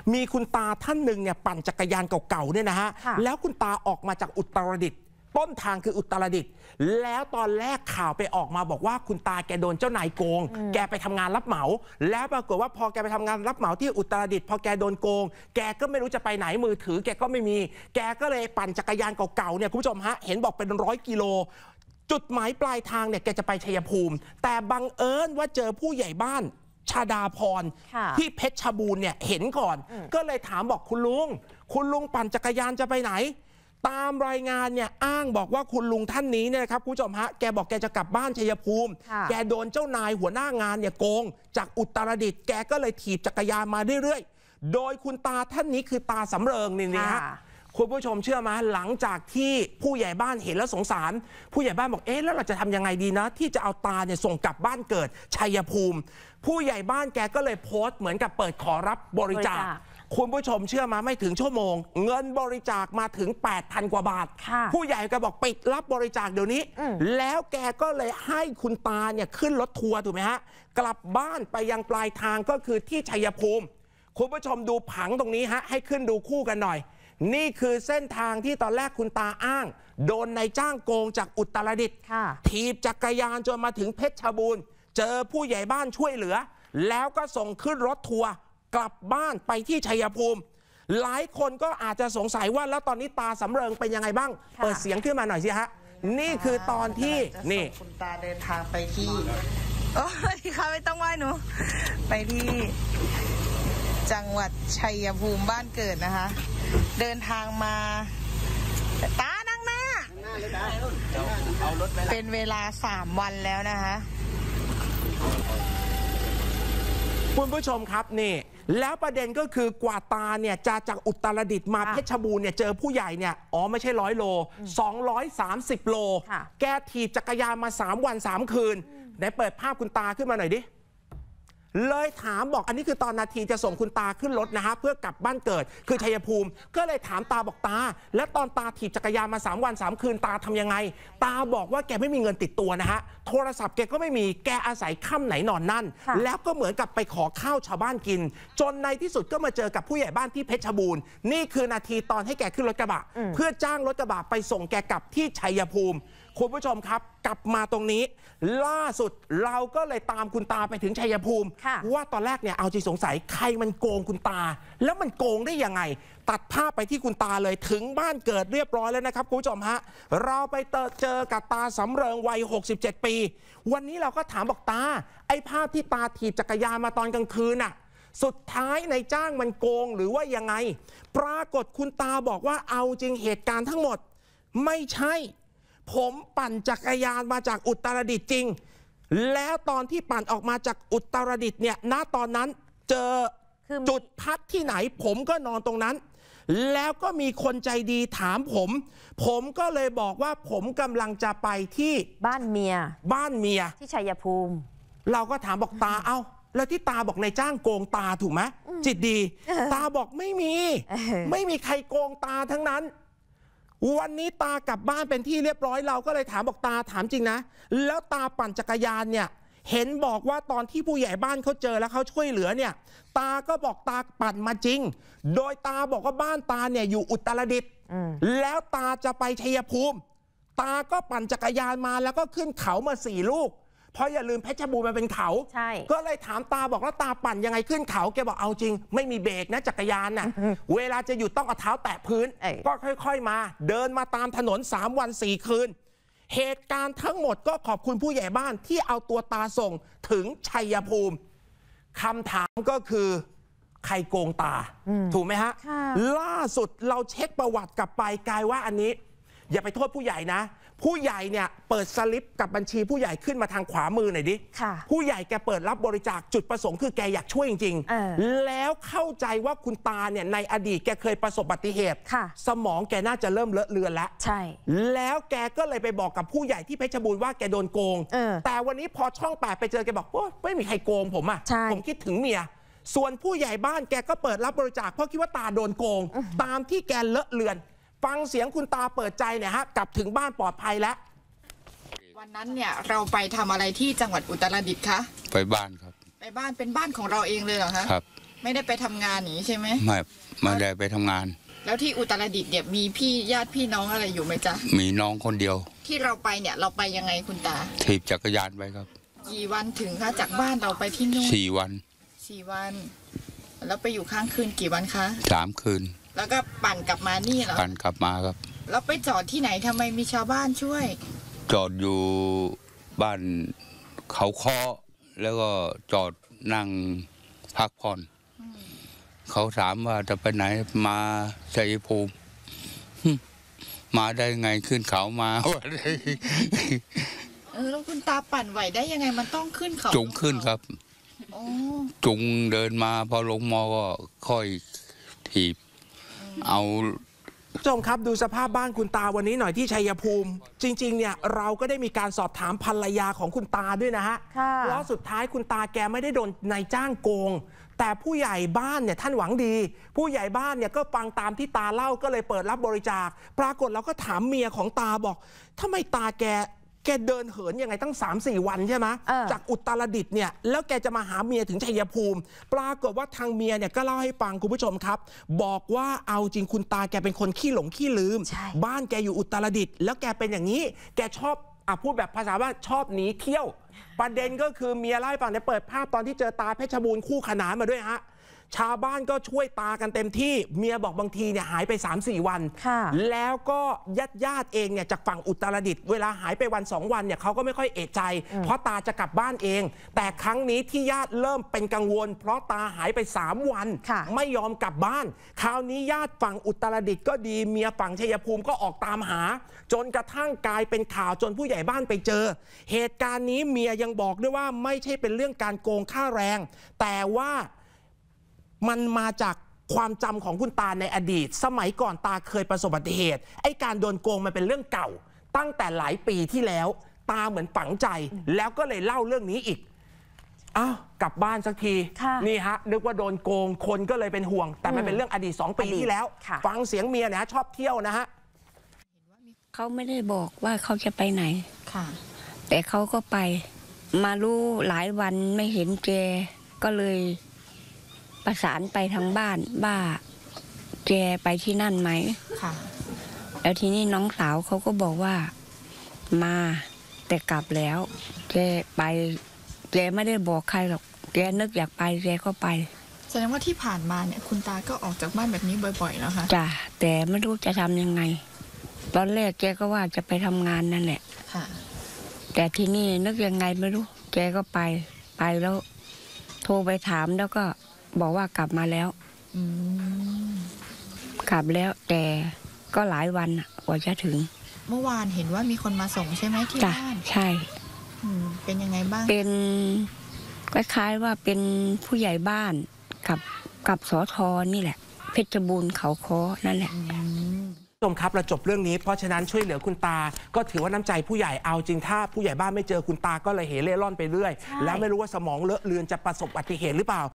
มีคุณตาท่านหนึ่งเนี่ยปั่นจักรยานเก่าๆเนี่ยนะฮะแล้วคุณตาออกมาจากอุตรดิตถ์ต้นทางคืออุตรดิตถ์แล้วตอนแรกข่าวไปออกมาบอกว่าคุณตาแกโดนเจ้านายโกงแกไปทำงานรับเหมาแล้วปรากฏว่าพอแกไปทำงานรับเหมาที่อุตรดิตถ์พอแกโดนโกงแกก็ไม่รู้จะไปไหนมือถือแกก็ไม่มีแกก็เลยปั่นจักรยานเก่าๆเนี่ยคุณผู้ชมฮะเห็นบอกเป็น100 กิโลจุดหมายปลายทางเนี่ยแกจะไปชัยภูมิแต่บังเอิญว่าเจอผู้ใหญ่บ้านชาดาพรที่เพชรบูรณ์เนี่ยเห็นก่อนก็เลยถามบอกคุณลุงปั่นจักรยานจะไปไหนตามรายงานเนี่ยอ้างบอกว่าคุณลุงท่านนี้เนี่ยครับคุณผู้ชมฮะแกบอกแกจะกลับบ้านชัยภูมิแกโดนเจ้านายหัวหน้างานเนี่ยโกงจากอุตรดิตถ์แกก็เลยถีบจักรยานมาเรื่อยๆโดยคุณตาท่านนี้คือตาสำเริงนี่ฮะคุณผู้ชมเชื่อไหมหลังจากที่ผู้ใหญ่บ้านเห็นแล้วสงสารผู้ใหญ่บ้านบอกแล้วเราจะทำยังไงดีนะที่จะเอาตาเนี่ยส่งกลับบ้านเกิดชัยภูมิผู้ใหญ่บ้านแกก็เลยโพสต์เหมือนกับเปิดขอรับบริจาคคุณผู้ชมเชื่อมาไม่ถึงชั่วโมงเงินบริจาคมาถึง 8,000 กว่าบาทผู้ใหญ่ก็บอกปิดรับบริจาคเดี๋ยวนี้แล้วแกก็เลยให้คุณตาเนี่ยขึ้นรถทัวร์ถูกไหมฮะกลับบ้านไปยังปลายทางก็คือที่ชัยภูมิคุณผู้ชมดูผังตรงนี้ฮะให้ขึ้นดูคู่กันหน่อยนี่คือเส้นทางที่ตอนแรกคุณตาอ้างโดนนายจ้างโกงจากอุตรดิตถ์ถีบจักรยานจนมาถึงเพชรบูรณ์เจอผู้ใหญ่บ้านช่วยเหลือแล้วก็ส่งขึ้นรถทัวร์กลับบ้านไปที่ชัยภูมิหลายคนก็อาจจะสงสัยว่าแล้วตอนนี้ตาสำเริงเป็นยังไงบ้างเปิดเสียงขึ้นมาหน่อยสิฮะนี่คือตอนที่นี่คุณตาเดินทางไปที่โอ้ยค่ะไม่ต้องไหว้หนูไปที่จังหวัดชัยภูมิบ้านเกิดนะคะเดินทางมาตานั่งหน้าเป็นเวลา3 วันแล้วนะคะคุณผู้ชมครับนี่แล้วประเด็นก็คือกว่าตาเนี่ยจะจากอุตรดิตถ์มาเพชรบูรณ์เนี่ยเจอผู้ใหญ่เนี่ยไม่ใช่100 โล230 โลแกถีบจักรยานมา3 วัน 3 คืนไหนเปิดภาพคุณตาขึ้นมาหน่อยดิเลยถามบอกอันนี้คือตอนนาทีจะส่งคุณตาขึ้นรถนะฮะเพื่อกลับบ้านเกิดคือชัยภูมิก็เลยถามตาบอกตาแล้วตอนตาถีบจักรยานมา3 วัน 3 คืนตาทำยังไงตาบอกว่าแกไม่มีเงินติดตัวนะฮะโทรศัพท์แกก็ไม่มีแกอาศัยค่ำไหนนอนนั่นแล้วก็เหมือนกับไปขอข้าวชาวบ้านกินจนในที่สุดก็มาเจอกับผู้ใหญ่บ้านที่เพชรบูรณ์นี่คือนาทีตอนให้แกขึ้นรถกระบะเพื่อจ้างรถกระบะไปส่งแกกลับที่ชัยภูมิคุณผู้ชมครับกลับมาตรงนี้ล่าสุดเราก็เลยตามคุณตาไปถึงชัยภูมิว่าตอนแรกเนี่ยเอาจริงสงสัยใครมันโกงคุณตาแล้วมันโกงได้ยังไงตัดภาพไปที่คุณตาเลยถึงบ้านเกิดเรียบร้อยแล้วนะครับคุณผู้ชมฮะเราไปเจอกับตาสำเริงวัย67 ปีวันนี้เราก็ถามบอกตาไอ้ภาพที่ตาถีบจักรยานมาตอนกลางคืนน่ะสุดท้ายนายจ้างมันโกงหรือว่ายังไงปรากฏคุณตาบอกว่าเอาจริงเหตุการณ์ทั้งหมดไม่ใช่ผมปั่นจักรยานมาจากอุตรดิตถ์จริงแล้วตอนที่ปั่นออกมาจากอุตรดิตถ์เนี่ยณตอนนั้นเจอจุดพักที่ไหนผมก็นอนตรงนั้นแล้วก็มีคนใจดีถามผมก็เลยบอกว่าผมกำลังจะไปที่บ้านเมียที่ชัยภูมิเราก็ถามบอกตาเอ้าแล้วที่ตาบอกนายจ้างโกงตาถูกไหมจิตดีตาบอกไม่มีใครโกงตาทั้งนั้นวันนี้ตากลับบ้านเป็นที่เรียบร้อยเราก็เลยถามบอกตาถามจริงนะแล้วตาปั่นจักรยานเนี่ยเห็นบอกว่าตอนที่ผู้ใหญ่บ้านเขาเจอแล้วเขาช่วยเหลือเนี่ยตาก็บอกตาปั่นมาจริงโดยตาบอกว่าบ้านตาเนี่ยอยู่อุตรดิตถ์แล้วตาจะไปชัยภูมิตาก็ปั่นจักรยานมาแล้วก็ขึ้นเขามา4 ลูกเพราะอย่าลืมเพชรบูรณ์มันเป็นเขาก็เลยถามตาบอกแล้วตาปั่นยังไงขึ้นเขาแกบอกเอาจริงไม่มีเบรกนะจักรยานน่ะเวลาจะหยุดต้องเอาเท้าแตะพื้นก็ค่อยๆมาเดินมาตามถนน3 วัน 4 คืนเหตุการณ์ทั้งหมดก็ขอบคุณผู้ใหญ่บ้านที่เอาตัวตาส่งถึงชัยภูมิคำถามก็คือใครโกงตาถูกไหมฮะล่าสุดเราเช็คประวัติกลับไปกลายว่าอันนี้อย่าไปโทษผู้ใหญ่นะผู้ใหญ่เนี่ยเปิดสลิปกับบัญชีผู้ใหญ่ขึ้นมาทางขวามือหน่อยดิผู้ใหญ่แกเปิดรับบริจาคจุดประสงค์คือแกอยากช่วยจริงๆแล้วเข้าใจว่าคุณตาเนี่ยในอดีตแกเคยประสบอุบัติเหตุสมองแกน่าจะเริ่มเลอะเลือนแล้วแล้วแกก็เลยไปบอกกับผู้ใหญ่ที่เพชรบูรณ์ว่าแกโดนโกงแต่วันนี้พอช่อง8ไปเจอแกบอกโอ้ไม่มีใครโกงผมผมคิดถึงเมียส่วนผู้ใหญ่บ้านแกก็เปิดรับบริจาคเพราะคิดว่าตาโดนโกงตามที่แกเลอะเลือนฟังเสียงคุณตาเปิดใจเนี่ยฮะกลับถึงบ้านปลอดภัยแล้ววันนั้นเนี่ยเราไปทำอะไรที่จังหวัดอุตรดิตถ์คะไปบ้านครับไปบ้านเป็นบ้านของเราเองเลยเหรอคะครับไม่ได้ไปทำงานนี้ใช่ไหมไม่ได้ไปทำงานแล้วที่อุตรดิตถ์เนี่ยมีญาติพี่น้องอะไรอยู่ไหมจ๊ะมีน้องคนเดียวที่เราไปเนี่ยเราไปยังไงคุณตาถีบจักรยานไปครับกี่วันถึงคะจากบ้านเราไปที่นู่น 4 วันแล้วไปอยู่ค้างคืนกี่วันคะ 3 คืนแล้วก็ปั่นกลับมานี่เหรอปั่นกลับมาครับแล้วไปจอดที่ไหนทำไมมีชาวบ้านช่วยจอดอยู่บ้านเขาเคาะแล้วก็จอดนั่งพักผ่อนเขาถามว่าจะไปไหนมาชัยภูมิมาได้ไงขึ้นเขามาแล้วคุณตาปั่นไหวได้ยังไงมันต้องขึ้นเขาจุงขึ้นครับจุงเดินมาพอลงมอก็ค่อยถีบเอาผู้ชมครับดูสภาพบ้านคุณตาวันนี้หน่อยที่ชัยภูมิจริงๆเนี่ยเราก็ได้มีการสอบถามภรรยาของคุณตาด้วยนะฮะเพราะสุดท้ายคุณตาแกไม่ได้โดนนายจ้างโกงแต่ผู้ใหญ่บ้านเนี่ยท่านหวังดีผู้ใหญ่บ้านเนี่ยก็ฟังตามที่ตาเล่าก็เลยเปิดรับบริจาคปรากฏเราก็ถามเมียของตาบอกทำไมตาแกเดินเหินยังไงตั้ง 3-4 วันใช่ไหมจากอุตรดิตถ์เนี่ยแล้วแกจะมาหาเมียถึงชัยภูมิปรากฏว่าทางเมียเนี่ยก็เล่าให้ฟังคุณผู้ชมครับบอกว่าเอาจริงคุณตาแกเป็นคนขี้หลงขี้ลืมบ้านแกอยู่อุตรดิตถ์แล้วแกเป็นอย่างนี้แกชอบพูดแบบภาษาว่าชอบหนีเที่ยวประเด็นก็คือเมียเล่าให้ฟังเนี่ยเปิดภาพตอนที่เจอตาเพชรบูรณ์คู่ขนานมาด้วยฮะชาวบ้านก็ช่วยตากันเต็มที่เมียบอกบางทีเนี่ยหายไป 3-4 วันแล้วก็ญาติเองเนี่ยจากฝั่งอุตรดิตถ์เวลาหายไปวัน 2 วันเนี่ยเขาก็ไม่ค่อยเอะใจเพราะตาจะกลับบ้านเองแต่ครั้งนี้ที่ญาติเริ่มเป็นกังวลเพราะตาหายไป3 วันไม่ยอมกลับบ้านคราวนี้ญาติฝั่งอุตรดิตถ์ก็ดีเมียฝั่งชัยภูมิก็ออกตามหาจนกระทั่งกลายเป็นข่าวจนผู้ใหญ่บ้านไปเจอเหตุการณ์นี้เมียยังบอกด้วยว่าไม่ใช่เป็นเรื่องการโกงค่าแรงแต่ว่ามันมาจากความจำของคุณตาในอดีตสมัยก่อนตาเคยประสบอุบัติเหตุไอ้การโดนโกงมันเป็นเรื่องเก่าตั้งแต่หลายปีที่แล้วตาเหมือนฝังใจแล้วก็เลยเล่าเรื่องนี้อีกกลับบ้านสักทีนี่ฮะนึกว่าโดนโกงคนก็เลยเป็นห่วงแต่มันเป็นเรื่องอดีต2 ปีที่แล้วฟังเสียงเมียนะชอบเที่ยวนะฮะเขาไม่ได้บอกว่าเขาจะไปไหนแต่เขาก็ไปมารู้หลายวันไม่เห็นแกก็เลยประสานไปทางบ้านว่าแกไปที่นั่นไหมแล้วทีนี้น้องสาวเขาก็บอกว่ามาแต่กลับแล้วแกไปแกไม่ได้บอกใครหรอกแกนึกอยากไปแกก็ไปแสดงว่าที่ผ่านมาเนี่ยคุณตาก็ออกจากบ้านแบบนี้บ่อยๆแล้วค่ะจ้ะแต่ไม่รู้จะทำยังไงตอนแรกแกก็ว่าจะไปทำงานนั่นแหละแต่ที่นี่นึกยังไงไม่รู้แกก็ไปแล้วโทรไปถามแล้วก็บอกว่ากลับมาแล้วกลับแล้วแต่ก็หลายวันกว่าจะถึงเมื่อวานเห็นว่ามีคนมาส่งใช่ไหมที่บ้านใช่เป็นยังไงบ้างเป็นคล้ายๆว่าเป็นผู้ใหญ่บ้านกับสท.นี่แหละเพชรบูรณ์เขาค้อนั่นแหละผู้ชมครับเราจบเรื่องนี้เพราะฉะนั้นช่วยเหลือคุณตาก็ถือว่าน้ำใจผู้ใหญ่เอาจริงถ้าผู้ใหญ่บ้านไม่เจอคุณตาก็เลยเหเร่ร่อนไปเรื่อยแล้วไม่รู้ว่าสมองเลอะเลือนจะประสบอุบัติเหตุหรือเปล่า